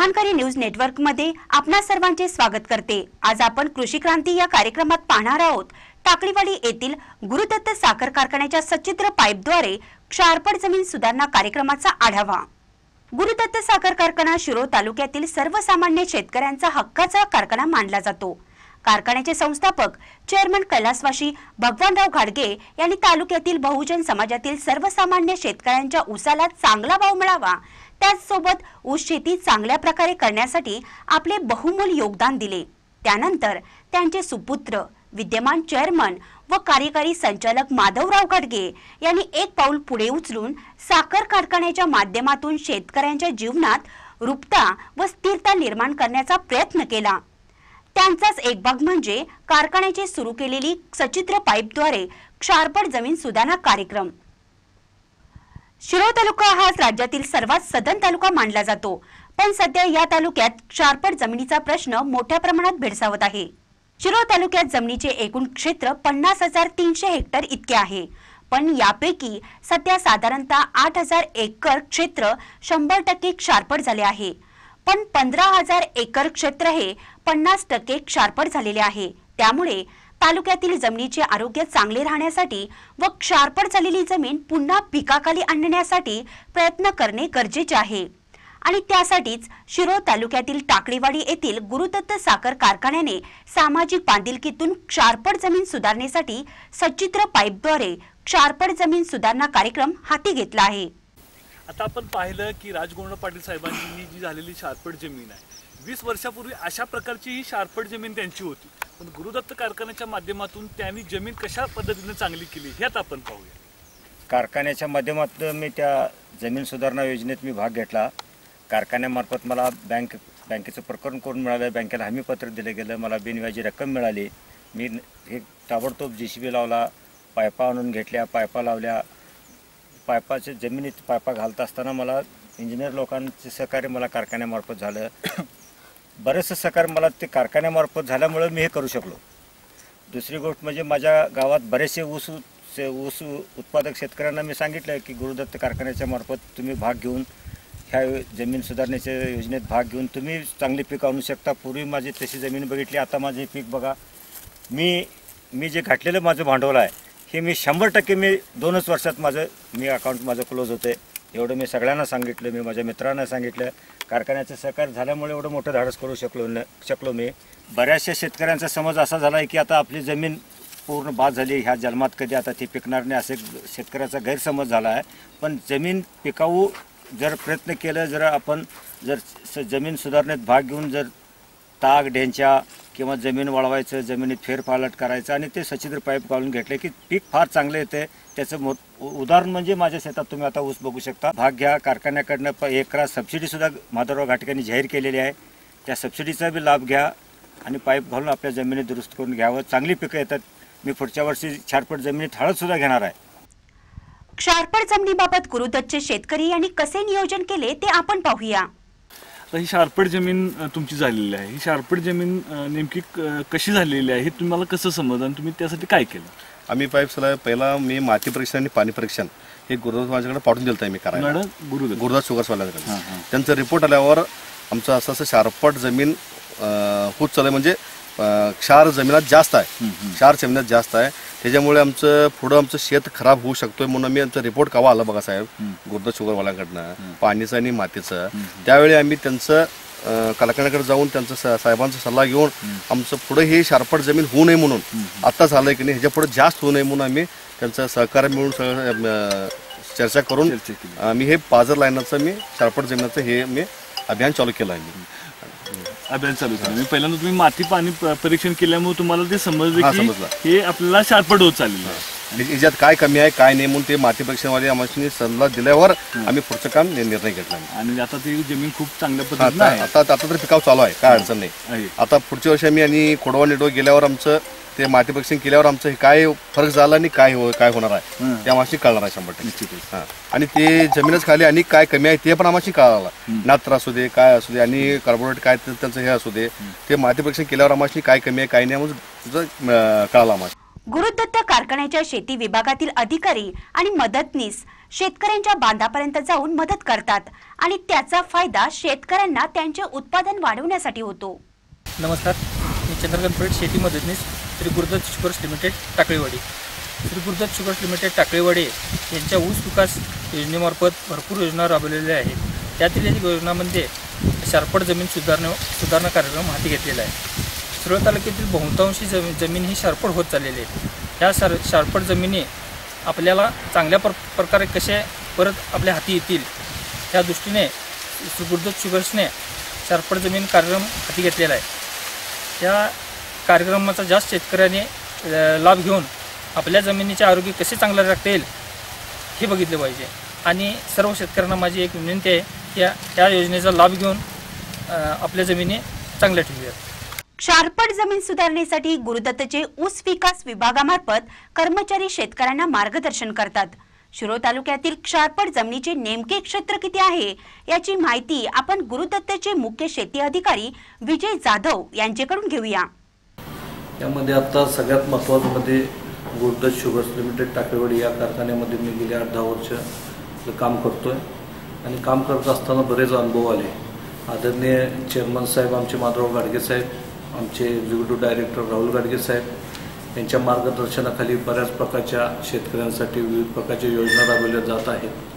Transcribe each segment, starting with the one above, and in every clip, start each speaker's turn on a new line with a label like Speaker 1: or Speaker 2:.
Speaker 1: निर्माणकारी news network मध्ये आपणा सर्वांचे स्वागत करते। आज आपण कृषी क्रांती या कार्यक्रमात पाहणार आहोत टाकळीवाडी येथील गुरुदत्त साखर कारखान्याच्या सचित्र पाईपद्वारे क्षारपड जमीन सुधारणा कार्यक्रमाचा आढावा। गुरुदत्त साखर कारखाना शिरोळ तालुक्यातील सर्वसामान्य शेतकऱ्यांचा हक्काचा कारखाना मानला जातो। कारखान्याचे संस्थापक चेअरमन कैलासवासी भगवानराव घाडगे यांनी तालुक्यातील बहुजन समाजातील सर्वसामान्य शेतकऱ्यांच्या ऊसाला चांगला भाव मिळावा, त्याचसोबत ऊस शेती चांगल्या प्रकारे करण्यासाठी आपले बहुमूल्य योगदान दिले। त्यानंतर त्यांचे सुपुत्र विद्यमान चेअरमन व कार्यकारी संचालक माधवराव घाडगे यांनी एक पाऊल पुढे उचलून साखर कारखान्याच्या माध्यमातून शेतकऱ्यांच्या जीवनात रूपता व स्थिरता निर्माण करण्याचा प्रयत्न केला। त्यांचाच एक भाग म्हणजे कारखान्याचे सुरू केलेली सचित्र पाईपद्वारे क्षारपड जमीन सुधारणा कार्यक्रम। शिरोळ तालुका हा राज्यातील सर्वात सधन तालुका मानला जातो, पण सध्या या तालुक्यात क्षारपड जमिनीचा प्रश्न मोठ्या प्रमाणात भेडसावत आहे। शिरोळ तालुक्यात जमिनीचे एकूण क्षेत्र 50,300 हेक्टर इतके आहे, पण यापैकी सध्या साधारणतः 8,000 एकर क्षेत्र 100% क्षारपड झाले आहे, पण 15,000 एकर क्षेत्र हे 50% क्षारपड झालेले आहे। त्यामुळे तालुक्यातील जमिनीचे आरोग्य चांगले राहण्यासाठी व क्षारपड झालेली जमीन पुन्हा पिकाखाली आणण्यासाठी प्रयत्न करणे गरजेचे आहे। आणि त्यासाठीच शिरोळ तालुक्यातील टाकळीवाडी येथील गुरुदत्त साखर कारखान्याने सामाजिक बांधिलकीतून क्षारपड जमीन सुधारणेसाठी सचित्र पाईपद्वारे क्षारपड जमीन सुधारणा कार्यक्रम हाती घेतला आहे।
Speaker 2: आता आपण पाहिलं की राजगोविंद पाटील साहेबांची जी झालेली क्षारपड जमीन आहे, 20 वर्षापूर्वी अशा प्रकारची ही क्षारपड जमीन त्यांची होती, पण गुरुदत्त कारखान्याच्या माध्यमातून त्यांनी जमीन कशा पद्धतीने चांगली केली हे आपण पाहूया।
Speaker 3: कारखान्याच्या माध्यमातून मी त्या जमीन सुधारणा योजनेत मी भाग घेतला। कारखान्यामार्फत मला बँकेचं प्रकरण करून मिळालं, बँकेला हमीपत्र दिलं गेलं, मला बिनव्याजी रक्कम मिळाली। मी हे ताबडतोब JCB लावला, पायपा आणून घेतल्या, पायपा लावल्या। पायपाच्या जमिनीत पायपा घालत असताना मला इंजिनियर लोकांचे सहकार्य मला कारखान्यामार्फत झालं। बरेचसे सहकार्य मला ते कारखान्यामार्फत झाल्यामुळे मी हे करू शकलो। दुसरी गोष्ट म्हणजे माझ्या गावात बरेचसे ऊस उत्पादक शेतकऱ्यांना मी सांगितलं की गुरुदत्त कारखान्याच्या मार्फत तुम्ही भाग घेऊन ह्या जमीन सुधारण्याच्या योजनेत भाग घेऊन तुम्ही चांगली पीक आणू शकता। पूर्वी माझी तशी जमीन बघितली, आता माझे पीक बघा। मी जे घातलेलं माझं भांडवल आहे हे मी 100% मी 2च वर्षात माझं अकाउंट माझं क्लोज होते। एवढं मी सगळ्यांना सांगितलं, मी माझ्या मित्रांना सांगितलं। कारखान्याचं सहकार्य झाल्यामुळे एवढं मोठं धाडस करू शकलो मी। बऱ्याचशा शेतकऱ्यांचा समज असा झाला आहे की आता आपली जमीन पूर्ण बाद झाली, ह्या जन्मात कधी आता ती पिकणार नाही असे शेतकऱ्याचा गैरसमज झाला आहे। पण जमीन पिकावू जर प्रयत्न केलं, जर आपण जर जमीन सुधारणेत भाग घेऊन जर ताग ढेंच्या किंवा जमीन वाळवायचं, जमिनीत फेरफालट करायचं आणि ते सचित्र पाईप घालून घेतले की पीक फार चांगले येते। त्याचं उदाहरण म्हणजे माझ्या शेतात तुम्ही आता ऊस बघू शकता। भाग घ्या, कारखान्याकडनं 1 एकरा सबसिडीसुद्धा माधवराव घाटकेंनी जाहीर केलेली आहे, त्या सबसिडीचा बी लाभ घ्या आणि पाईप घालून आपल्या जमिनी दुरुस्त करून घ्यावं, चांगली पिकं येतात। मी पुढच्या वर्षी क्षारपड जमिनीत हळदसुद्धा घेणार आहे।
Speaker 1: क्षारपड जमिनीबाबत गुरुदत्तचे शेतकरी यांनी कसे नियोजन केले ते आपण पाहूया।
Speaker 2: ही क्षारपड जमीन तुमची झालेली आहे, ही क्षारपड जमीन नेमकी कशी झालेली आहे हे तुम्हाला कसं समजलं आणि तुम्ही त्यासाठी काय केलं?
Speaker 4: आम्ही पाईपला पहिला मी माती परीक्षण आणि पाणी परीक्षण हे गुरुदत्त माझ्याकडे पाठवून दिलं आहे मी करायला, गुरुदत्त शुगर्सवाल्याकडे। त्यांचा रिपोर्ट आल्यावर आमचं असं क्षारपड जमीन होत चालू म्हणजे क्षार जमिनात जास्त आहे, क्षार जमिनात जास्त आहे, त्याच्यामुळे आमचं पुढं आमचं शेत खराब होऊ शकतोय। म्हणून मी आमचं रिपोर्ट केव्हा आलं बघा साहेब गुरुदत्त शुगरवाल्याकडनं पाणीचं आणि मातीचं। त्यावेळी आम्ही त्यांचं कारखान्याकडे जाऊन त्यांचा साहेबांचा सल्ला घेऊन आमचं पुढे ही क्षारपड जमीन होऊ नये म्हणून, आता झालंय की नाही ह्याच्या पुढे जास्त होऊ नये म्हणून आम्ही त्यांचं सहकार्य मिळून सगळं चर्चा करून आम्ही हे पाजर लाईनाचं मी क्षारपड जमिनीचं हे मी अभियान चालू केलं आहे।
Speaker 2: अभियान चालू केलं मी पहिल्यांदा तुम्ही माती पाणी परीक्षण केल्यामुळे तुम्हाला ते समजलं की हे आपल्याला क्षारपड होत चाललेलं आहे,
Speaker 4: याच्यात काय कमी आहे काय नाही म्हणून ते माती परीक्षणवाले आम्हाला सल्ला दिल्यावर आम्ही पुढचं काम निर्णय घेतला।
Speaker 2: आणि आता ती जमीन खूप चांगल्या पद्धतीने आहे,
Speaker 4: आता तर पिकाव चालू आहे, काय अडचण नाही। आता पुढच्या वर्षी आम्ही आणि खोडवा निडो गेल्यावर आमचं ते माती परीक्षण केल्यावर आमचं काय फरक झाला आणि काय होणार आहे ते आम्हाला कळणार आहे 100%। आणि ते जमीनच खाली आणि काय कमी आहे ते पण आम्हाला कळालं, नात्र असू दे काय असू दे आणि कार्बोनेट काय त्यांचं हे असू दे, ते माती परीक्षण केल्यावर आम्हाला काय कमी आहे काय नाही कळालं आम्हाला।
Speaker 1: गुरुदत्त कारखान्याच्या शेती विभागातील अधिकारी आणि मदतनीस शेतकऱ्यांच्या बांधापर्यंत जाऊन मदत करतात आणि त्याचा फायदा शेतकऱ्यांना त्यांचे उत्पादन वाढवण्यासाठी होतो।
Speaker 5: नमस्कार, मी चंद्रकांत पेठ शेती मदतनीस Shri Gurudatt sugars limited Takaliwadi. Shri Gurudatt sugars limited Takaliwadi यांच्या ऊस विकास योजनेमार्फत भरपूर योजना राबवलेल्या आहेत। त्यातील योजनांमध्ये शारपड जमीन सुधारणा कार्यक्रम हाती घेतलेला आहे। शिरोळ तालुक्यातील बहुतांशी जमीन ही शारपड होत चाललेली आहे। ह्या शारपड जमिनी आपल्याला चांगल्या प्रकारे कसे परत आपल्या हाती येतील त्या दृष्टीने श्री गुरुदत्त शुगर्सने शारपड जमीन कार्यक्रम हाती घेतलेला आहे। त्या कार्यक्रमाचा जास्त शेतकऱ्यांनी लाभ घेऊन आपल्या जमिनीचे आरोग्य कसे चांगले राखता येईल हे बघितले पाहिजे आणि सर्व शेतकऱ्यांना माझी एक विनंती आहे की या योजनेचा लाभ घेऊन आपल्या जमिनी चांगल्या ठेवूयात।
Speaker 1: शारपड जमीन सुधारणेसाठी गुरुदत्तचे ऊस विकास विभागामार्फत कर्मचारी शेतकऱ्यांना मार्गदर्शन करतात। शिरोळ तालुक्यातील शारपड जमिनीचे नेमके क्षेत्र किती आहे याची माहिती आपण गुरुदत्तचे मुख्य शेती अधिकारी विजय जाधव यांच्याकडून घेऊया।
Speaker 6: यामध्ये आता सगळ्यात महत्त्वाचं म्हणजे गुरुदत्त शुगर्स लिमिटेड टाकळीवाडी या कारखान्यामध्ये मी गेली 8-10 वर्ष काम करतोय आणि काम करत असताना बरेच अनुभव आले। आदरणीय चेअरमन साहेब आमचे माधवराव गाडगे साहेब, आमचे एक्झिक्युटिव्ह डायरेक्टर राहुल गाडगे साहेब यांच्या मार्गदर्शनाखाली बऱ्याच प्रकारच्या शेतकऱ्यांसाठी विविध प्रकारच्या योजना राबवल्या जात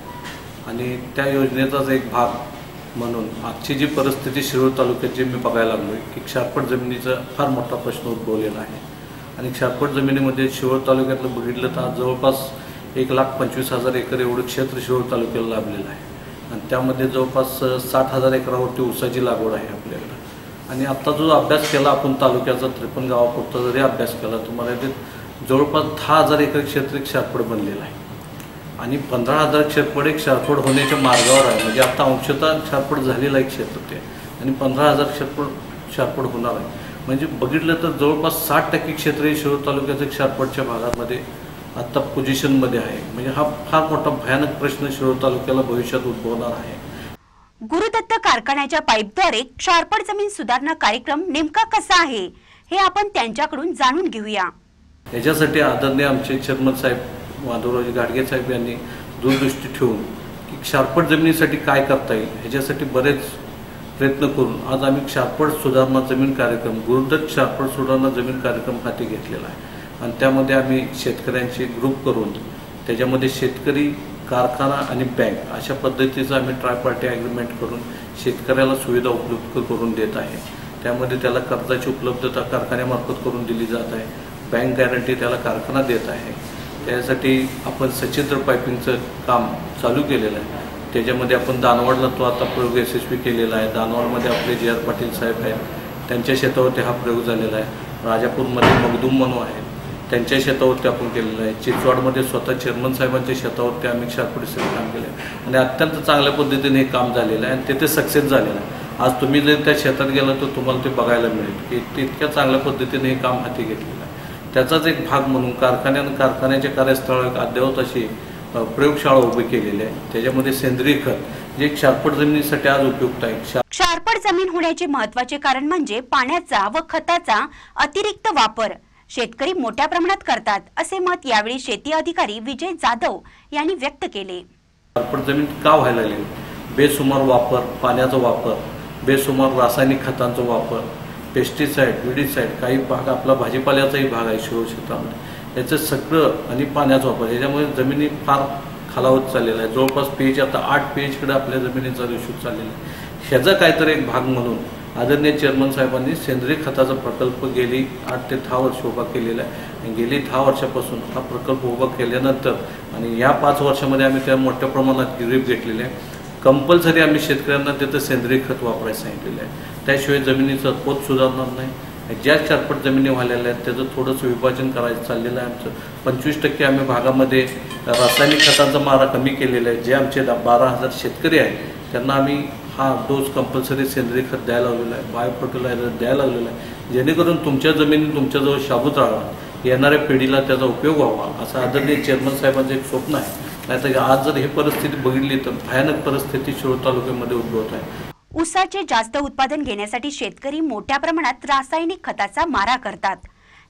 Speaker 6: आहेत आणि त्या योजनेचाच एक भाग म्हणून आजची जी परिस्थिती शिरोळ तालुक्यात जी मी बघायला लागलो आहे की शारपड जमिनीचा फार मोठा प्रश्न उद्भवलेला आहे आणि शारपड जमिनीमध्ये शिरोळ तालुक्यातलं बघितलं तर जवळपास 1,25,000 एकर एवढं क्षेत्र शिरोळ तालुक्याला लाभलेलं आहे आणि त्यामध्ये जवळपास 60,000 एकरावरती ऊसाची लागवड आहे आपल्याकडे। आणि आत्ता जो अभ्यास केला आपण तालुक्याचा 53 गावापुरता जरी अभ्यास केला तुम्हाला ते जवळपास 10,000 एकर क्षेत्र एक शारपड बनलेलं आहे आणि 15,000 क्षेत्रफळ एक शारपड होण्याच्या मार्गावर आहे। म्हणजे आता अंशतः शारपड झालेलं एक क्षेत्र ते आणि 15,000 क्षेत्रफळ शारपड होणार आहे। म्हणजे बघितलं तर जवळपास 60% क्षेत्र हे शिरोळ तालुक्याचं शारपडच्या भागामध्ये आत्ता पोझिशनमध्ये आहे। म्हणजे हा फार मोठा भयानक प्रश्न शिरोळ तालुक्याला भविष्यात उद्भवणार आहे।
Speaker 1: गुरुदत्त कारखान्याच्या पाईपद्वारे शारपड जमीन सुधारणा कार्यक्रम नेमका कसा आहे हे आपण त्यांच्याकडून जाणून घेऊया।
Speaker 6: याच्यासाठी आदरणीय आमचे चेअरमन साहेब माधवराव गाडगे साहेब यांनी दूरदृष्टी ठेवून की शारपड जमिनीसाठी काय करता येईल ह्याच्यासाठी बरेच प्रयत्न करून आज आम्ही शारपड सुधारणा जमीन कार्यक्रम गुरुदत्त शारपड सुधारणा जमीन कार्यक्रम हाती घेतलेला आहे आणि त्यामध्ये आम्ही शेतकऱ्यांचे ग्रुप करून त्याच्यामध्ये शेतकरी कारखाना आणि बँक अशा पद्धतीचं आम्ही ट्रायपार्टी ॲग्रीमेंट करून शेतकऱ्याला सुविधा उपलब्ध करून देत आहे। त्यामध्ये त्याला कर्जाची उपलब्धता कारखान्यामार्फत करून दिली जात आहे, बँक गॅरंटी त्याला कारखाना देत आहे। त्यासाठी आपण सच्छिद्र पायपिंगचं काम चालू केलेलं आहे। त्याच्यामध्ये आपण दानवाडला तो आता प्रयोग यशस्वी केलेला आहे। दानवाडमध्ये आपले JR पाटील साहेब आहेत, त्यांच्या शेतावरती हा प्रयोग झालेला आहे। राजापूरमध्ये मगदूम मनू आहेत, त्यांच्या शेतावरती आपण केलेलं आहे। चिचवाडमध्ये स्वतः चेअरमन साहेबांच्या शेतावरती आम्ही शारपडीसाठी काम केलं आहे आणि अत्यंत चांगल्या पद्धतीने हे काम झालेलं आहे आणि ते सक्सेस झालेलं आहे। आज तुम्ही जर त्या शेतात गेला तर तुम्हाला ते बघायला मिळेल की ते इतक्या चांगल्या पद्धतीने हे काम हाती घेतलेलं आहे। त्याचाच एक भाग म्हणून कारखान्याच्या कार्यस्थळावर एक अद्ययावत अशी प्रयोगशाळा उभी केलेली आहे। त्याच्यामध्ये सेंद्रिय खत जे एक शारपड जमिनीसाठी आज उपयुक्त आहे।
Speaker 1: शारपड जमीन होण्याचे महत्त्वाचे कारण म्हणजे पाण्याचा व खताचा अतिरिक्त वापर शेतकरी मोठ्या प्रमाणात करतात असे मत यावेळी शेती अधिकारी विजय जाधव यांनी व्यक्त केले।
Speaker 6: शारपड जमीन का व्हायला लागली? बेसुमार वापर, पाण्याचा वापर, बेसुमार रासायनिक खतांचा वापर, पेस्टिसाइड, विडीसाइड, काही भाग आपला भाजीपाल्याचाही भाग आहे शिरोळ क्षेत्रामध्ये, याचं सगळं आणि पाण्याचा वापर याच्यामुळे जमिनी फार खालावत चाललेला आहे। जवळपास pH आता 8 pH कडे आपल्या जमिनीचा रेशो चाललेला आहे। ह्याचा काहीतरी एक भाग म्हणून आदरणीय चेअरमन साहेबांनी सेंद्रिय खताचा प्रकल्प गेली 8 ते 10 वर्ष उभा केलेला आहे आणि गेली 10 वर्षापासून हा प्रकल्प उभा केल्यानंतर आणि या 5 वर्षामध्ये आम्ही त्या मोठ्या प्रमाणात गिरीप घेतलेले आहे। कंपल्सरी आम्ही शेतकऱ्यांना तिथं सेंद्रिय खत वापरायला सांगितलेलं आहे, त्याशिवाय जमिनीचा पोत सुधारणार नाही। ज्या शारपड जमिनी व्हायलेल्या आहेत त्याचं थोडंसं विभाजन करायचं चाललेलं आहे आमचं। 25% आम्ही भागामध्ये रासायनिक खतांचा मारा कमी केलेला आहे। जे आमचे 12,000 शेतकरी आहेत त्यांना आम्ही हा डोस कंपल्सरी सेंद्रिय खत द्यायला लावलेला आहे, बायो फर्टिलायझर द्यायला लावलेला आहे, जेणेकरून तुमच्या जमिनी तुमच्याजवळ शाबूत राहावा, येणाऱ्या पिढीला त्याचा उपयोग व्हावा असं आदरणीय चेअरमन साहेबांचं एक स्वप्न आहे। नाहीतर आज जर ही परिस्थिती बघितली तर भयानक परिस्थिती शिरोळ तालुक्यामध्ये उद्भवत आहे।
Speaker 1: ऊसाचे जास्त उत्पादन घेण्यासाठी शेतकरी मोठ्या प्रमाणात रासायनिक खताचा मारा करतात,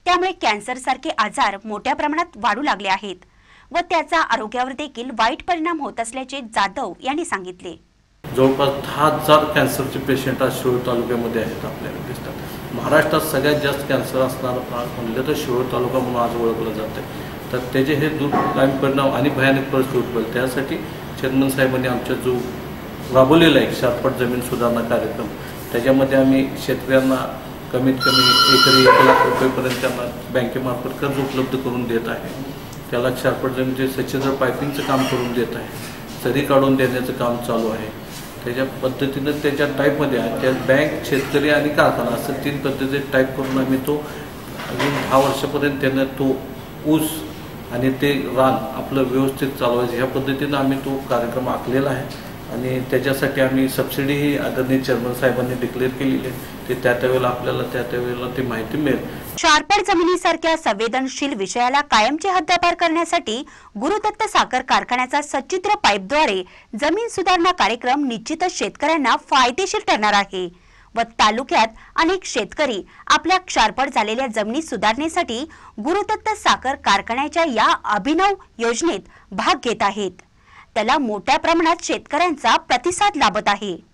Speaker 1: त्यामुळे कॅन्सर सारखे आजार मोठ्या प्रमाणात वाढू लागले आहेत व त्याचा आरोग्यावर देखील वाईट परिणाम होत असल्याचे जाधव यांनी सांगितले.
Speaker 6: जवळपास 10,000 कॅन्सरचे पेशंट आज शिरोळ तालुक्यामध्ये आहेत आपल्याला दिसतात. महाराष्ट्रात सगळ्यात जास्त कॅन्सर असणारा भाग म्हणलं तर शिरोळ तालुका म्हणून आज ओळखलं जातं. तर त्याचे हे दुर्गामी परिणाम आणि भयानक परिस्थिती उद्भवली. त्यासाठी चेअरमन साहेबांनी आमच्या जो राबवलेला आहे शारपट जमीन सुधारणा कार्यक्रम, त्याच्यामध्ये आम्ही शेतकऱ्यांना कमीत कमी एकरी 1 लाख रुपयेपर्यंत त्यांना बँकेमार्फत कर्ज उपलब्ध करून देत आहे. त्याला शारपट जमिनीचे सच्छिद्र पायपिंगचं काम करून देत आहे. सरी काढून देण्याचं काम चालू आहे. त्याच्या पद्धतीनं त्याच्या टाईपमध्ये आहे त्या बँक, शेतकरी आणि कारखाना असं 3 पद्धतीचे टाईप करून आम्ही तो अजून 10 वर्षापर्यंत त्यानं तो ऊस आणि ते रान आपलं व्यवस्थित चालवायचं ह्या पद्धतीनं आम्ही तो कार्यक्रम आखलेला आहे. आणि त्याच्यासाठी आम्ही सबसिडीही आदरणीय चेअरमन साहेबांनी डिक्लेअर केलेली आहे. ते त्यावेळेला आपल्याला त्यावेळेला ती माहिती मिळेल.
Speaker 1: शारपट जमिनीसारख्या संवेदनशील विषयाला कायमचे हद्दपार करण्यासाठी गुरुदत्त साखर कारखान्याचा सच्छिद्र पाईपद्वारे जमीन सुधारणा कार्यक्रम निश्चितच शेतकऱ्यांना फायदेशीर ठरणार आहे व तालुक्यात अनेक शेतकरी आपल्या क्षारपट झालेल्या जमिनी सुधारण्यासाठी गुरुदत्त साखर कारखान्याच्या या अभिनव योजनेत भाग घेत आहेत. त्याला मोठ्या प्रमाणात शेतकऱ्यांचा प्रतिसाद लाभत आहे.